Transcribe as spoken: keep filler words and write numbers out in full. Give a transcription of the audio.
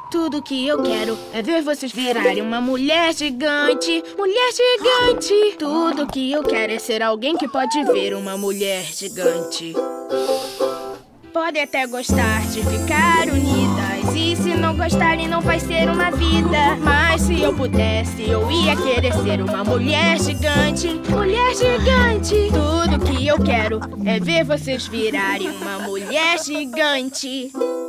Tudo que eu quero é ver vocês virarem uma mulher gigante. Mulher gigante. Tudo que eu quero é ser alguém que pode ver uma mulher gigante. Pode até gostar de ficar unidas, e se não gostarem não vai ser uma vida. Mas se eu pudesse, eu ia querer ser uma mulher gigante. Mulher gigante. Tudo que eu quero é ver vocês virarem uma mulher gigante.